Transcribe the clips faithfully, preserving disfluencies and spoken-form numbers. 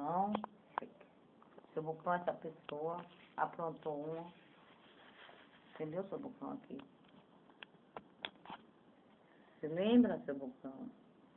Bocão. Seu Bocão, essa pessoa aprontou uma. Entendeu, seu Bocão, aqui? Você lembra, seu Bocão?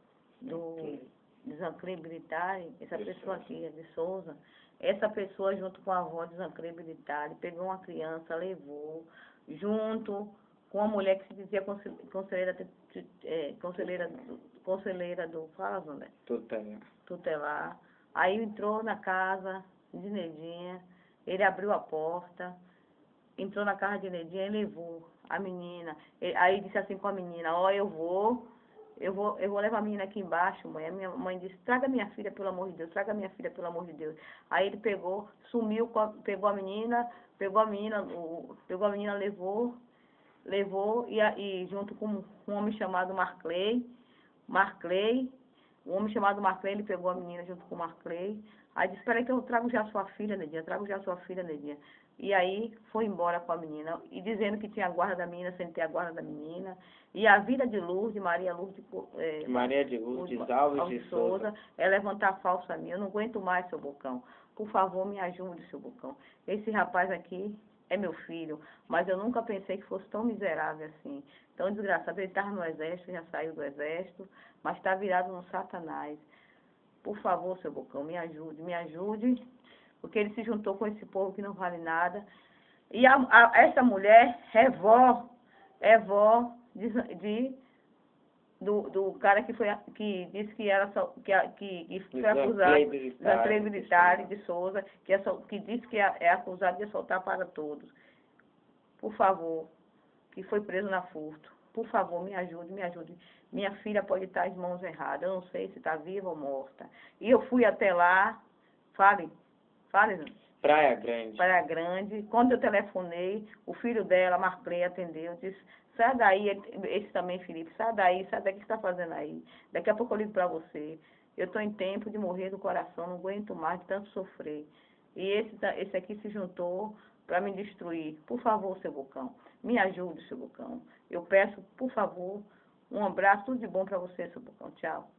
Do desequilibritare, essa pessoa aqui, é de Souza. Essa pessoa, junto com a avó desequilibritare, pegou uma criança, levou, junto com uma mulher que se dizia conselheira, é, conselheira, conselheira do, fala, Zé? Tutelar. Tutelar. Aí entrou na casa de Nedinha, ele abriu a porta, entrou na casa de Nedinha e levou a menina. Aí disse assim com a menina, ó, eu vou, eu vou, eu vou levar a menina aqui embaixo, mãe. A minha mãe disse, traga minha filha, pelo amor de Deus, traga minha filha, pelo amor de Deus. Aí ele pegou, sumiu, com a, pegou a menina, pegou a menina, o, pegou a menina, levou, levou, e, e junto com um homem chamado Marclay, Marclay, um homem chamado Marclay, ele pegou a menina junto com o Marclay. Aí disse, espera aí que eu trago já a sua filha, Nedinha, trago já a sua filha, Nedinha. E aí foi embora com a menina, e dizendo que tinha a guarda da menina sem ter a guarda da menina. E a vida de Lourdes, Maria Lourdes, é, Maria de Lourdes Alves, Alves de Souza, é levantar falso a mim. Eu não aguento mais, seu Bocão. Por favor, me ajude, seu Bocão. Esse rapaz aqui é meu filho, mas eu nunca pensei que fosse tão miserável assim. Tão desgraçado. Ele estava no exército, já saiu do exército, mas está virado no Satanás. Por favor, seu Bocão, me ajude, me ajude, porque ele se juntou com esse povo que não vale nada. E a, a, essa mulher é vó, é vó de, de, do, do cara que, foi, que disse que era só, que, que, que foi acusado, Zanclei Militar de Souza, que, é, que disse que é, é acusado de assaltar para todos. Por favor, que foi preso na furto. Por favor, me ajude, me ajude. Minha filha pode estar às mãos erradas. Eu não sei se está viva ou morta. E eu fui até lá. Fale. Fale, não. Praia Grande. Praia Grande. Quando eu telefonei, o filho dela, Marclay, atendeu. Disse, sai daí, esse também, Felipe, sai daí, sai daqui, o que você está fazendo aí? Daqui a pouco eu ligo para você. Eu estou em tempo de morrer do coração, não aguento mais de tanto sofrer. E esse, esse aqui se juntou para me destruir. Por favor, seu Bocão, me ajude, seu Bocão. Eu peço, por favor, um abraço, tudo de bom para você, seu Bocão. Tchau.